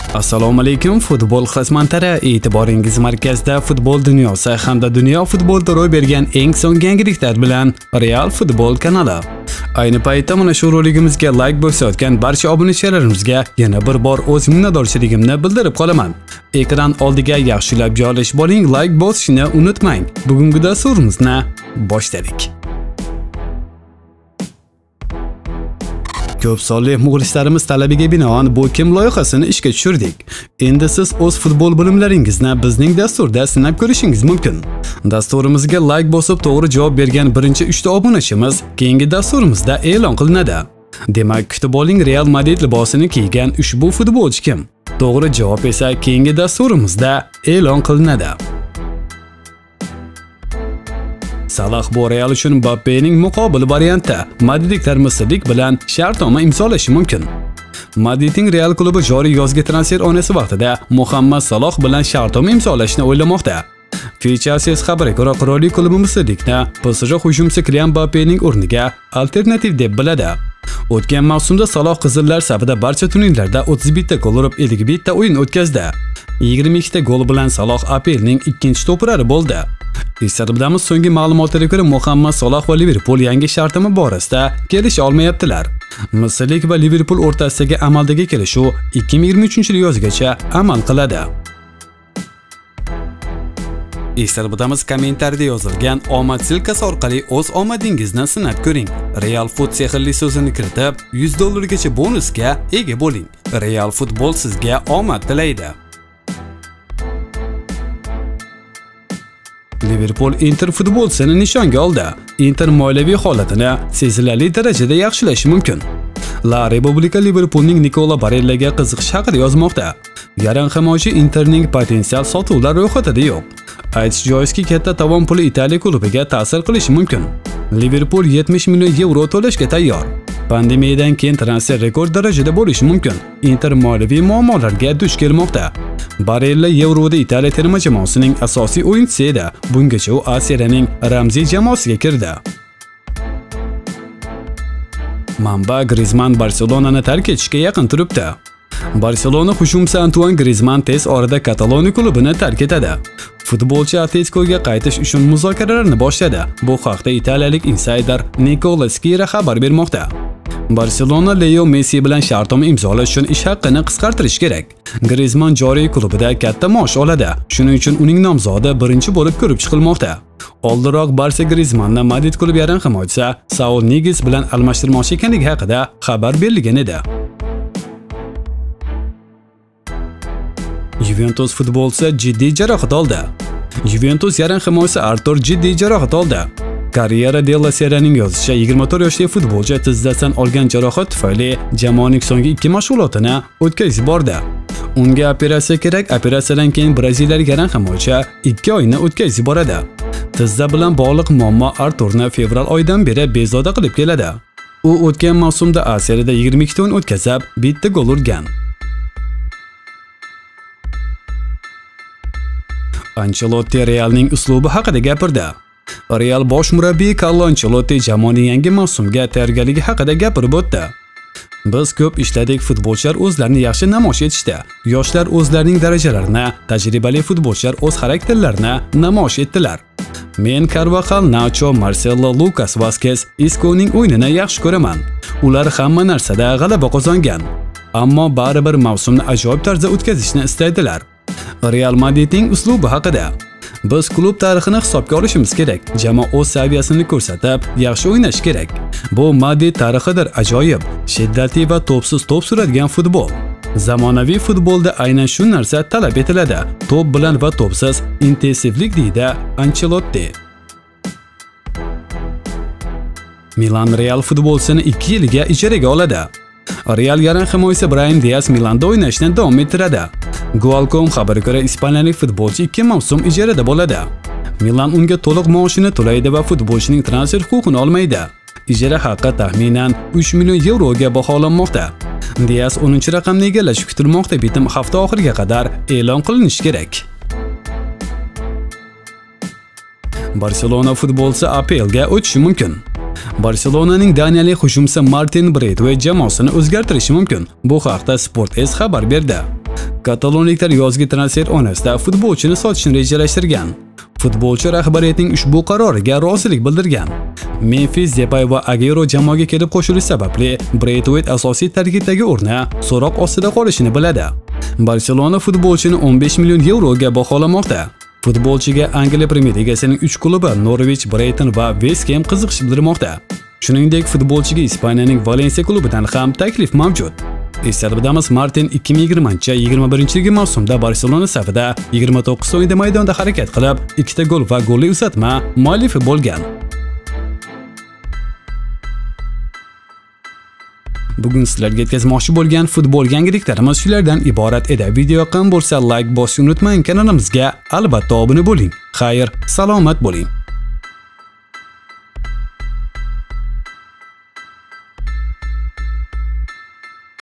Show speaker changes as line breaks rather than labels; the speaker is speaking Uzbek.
Assalomu alaykum futbol xizmatlari, e'tiboringiz markazida futbol dunyosi hamda dunyo futbolida ro'y bergan eng so'nggi yangiliklar bilan Real Futbol kanali. Ayni paytda mana shu roligimizga like bosayotgan barcha obunachalarimizga yana bir bor o'z minnatdorchiligimni bildirib qolaman. Ekran oldiga yaxshilab joylashib oling, like bosishni unutmang. Bugungi dasturimizni boshladik. Ko'p sonli muxlislarimiz talabiga binoan bu kim loyihasini ishga tushirdik. Endi siz o'z futbol bilimlaringizni bizning dasturda sinab ko'rishingiz mumkin. Dasturimizga like bosib to'g'ri javob bergan birinchi 3 ta obunachimiz keyingi dasturimizda e'lon qilinadi. Demak, kutib oling, Real Madrid libosini kiygan ushbu futbolchi kim? To'g'ri javob esa keyingi dasturimizda e'lon qilinadi. Salah bu Real uchun Mbappening muqobil varianti. Madridliklar Misrlik bilan shartnoma imzolashi mumkin. Madridning Real klubi joriy yozgi transfer oynasi vaqtida Muhammad Salah bilan shartnoma imzolashni o'ylamoqda. Fichasiz xabariga ko'ra, qirollik klubi Misrlikni PSG hujumchisi Kylian Mbappening o'rniga alternativ deb biladi. O'tgan mavsumda Salah qizillar safida barcha turnirlarda 31 ta gol urib 51 ta o'yin o'tkazdi. 22 ta gol bilan Salah APLning ikkinchi to'purari bo'ldi. Eslatib so'nggi ma'lumotlarga ko'ra Muhammad Salah va Liverpool yangi shartnoma borasida kelisha olmayaptilar. Misrlik va Liverpool o'rtasidagi amaldagi kelishuv 2023-yil yozgacha amal qiladi. Eslatib kommentariyada yozilgan omad silkasi orqali o'z omadingizni sinab ko'ring. Real Foot sehrli so'zini kiritib, $100 gacha bonusga ega bo'ling. Real Futbol sizga omad tilaydi. Liverpool Inter futbolchisini nishonga oldi. Inter moliyaviy holatini sezilarli darajada yaxshilashi mumkin. La Repubblica Liverpoolning Nicola Barellaga qiziqish haqida yozmoqda. Yarim himoyachi Interning potensial sotuvlar ro'yxatida yo'q. Aytish joizki, katta tovon puli Italiya klubiga ta'sir qilishi mumkin. Liverpool 70 million euro to'lashga tayyor. Pandemiyadan keyin transfer rekord darajada bo'lishi mumkin. Inter moliyaviy muammolarga duch kelmoqda. Barella Yevroda Italiya terma jamoasining asosiy o'yinchisi edi. Bungacha u A Seriyaning ramziy jamoasiga kirdi. Manba Griezmann Barselonani tark etishga yaqin turibdi. Barselona hujumchisi Antoine Griezmann tez orada Kataloniya klubini tark etadi. Futbolchi Atleticoga qaytish uchun muzokaralarni boshladi. Bu haqda italiyalik insider Nicola Skira xabar bermoqda. Barselona Leo Messi bilan shartnoma imzolash uchun ish haqini qisqartirish kerak. Griezmann joriy klubida katta maosh oladi. Shuning uchun uning nomzodi birinchi bo'lib ko'rib chiqilmoqda. Oldinroq Barsa Griezmannni Madrid klubi yarim himoyachisi Saul Niguez bilan almashtirmoqchi ekanligi haqida xabar berilgan edi. Juventus futbolchisi jiddiy jarohat oldi. Juventus yarim himoyachisi Artur jiddiy jarohat oldi. Karriera della Seriyaning yozishicha 24 yoshli futbolchi tizzasidan olgan jarohat tufayli jamoaning so'nggi 2 mashg'ulotini o'tkazib bordi. Unga operatsiya kerak. Operatsiyadan keyin braziliyalik yarim himoyachi 2 oyni o'tkazib boradi. Tizza bilan bog'liq muammo Arturni fevral oyidan beri bezovta qilib keladi. U o'tgan mavsumda A Seriyada 22 ta o'yin o'tkazib, bitta gol urgan. Ancelotti Realning uslubi haqida gapirdi. Real bosh murabbiyi Carlo Ancelotti jamoaning yangi mavsumga tayyorgarligi haqida gapirib o'tdi. Biz ko'p ishladik, futbolchilar o'zlarini yaxshi namoyish etishdi. Yoshlar o'zlarining darajalarini, tajribali futbolchilar o'z xarakterlarini namoyish etdilar. Men Carvajal, Nacho, Marcelo, Lucas Vazquez, Isconing o'yinini yaxshi ko'raman. Ular hamma narsada g'alaba qozongan. Ammo baribir mavsumni ajoyib tarzda o'tkazishni istaydilar. Real Madridning uslubi haqida. Biz klub tarixini hisobga olishimiz kerak. Jamoa o'z saviyasini ko'rsatib, yaxshi o'ynash kerak. Bu Madrid tarixidir, ajoyib, shiddatli va to'psiz to'p suradigan futbol. Zamonaviy futbolda aynan shu narsa talab etiladi. To'p bilan va to'psiz intensivlik deydi Ancelotti. Milan Real futbolchisini 2 yilga ijaraga oladi. Real yarim himoyachisi Brahim Diaz Milanda o'ynashni davom ettiradi. Goal.com xabariga ko'ra, ispaniyalik futbolchi 2 mavsum ijarada bo'ladi. Milan unga to'liq maoshini to'laydi va futbolchining transfer huquqini olmaydi. Ijara haqqi taxminan 3 million yevroga baholanmoqda. Diaz 10-raqamni egallashi kutilmoqda. Bitim hafta oxiriga qadar e'lon qilinishi kerak. Barselona futbolchisi APLga o'tishi mumkin. Barselonaning daniyalik hujumchisi Martin Braithwaite jamoasini o'zgartirishi mumkin. Bu haqda Sport.es xabar berdi. Katalonliklar yozgi transfer oynasida futbolchini sotishni rejalashtirgan. Futbolchi rahbariyatning ushbu qaroriga rozilik bildirgan. Memphis Depay va Aguero jamoaga kelib qo'shilish sababli Braithwaite asosiy tarkibdagi o'rni so'roq ostida qolishini biladi. Barselona futbolchini 15 million yevroga baholamoqda. Futbolchiga Angliya Premyer Ligasining 3 klubi Norwich, Brighton va West Ham qiziqish bildirmoqda. Shuningdek, futbolchiga Ispaniyaning Valencia klubidan ham taklif mavjud. Eslatib o'tamiz, Martin 2020-21 mavsumda Barselona safida 29 o'yinda maydonda harakat qilib, 2 ta gol va golli uzatma muallifi bo'lgan. Bugun sizlarga yetkazmoqchi bo'lgan futbol yangiliklarimiz shulardan iborat edi. Video yoqqan bo'lsa, like bosishni unutmang, kanalimizga albatta obuna bo'ling. Xayr, salomat bo'ling.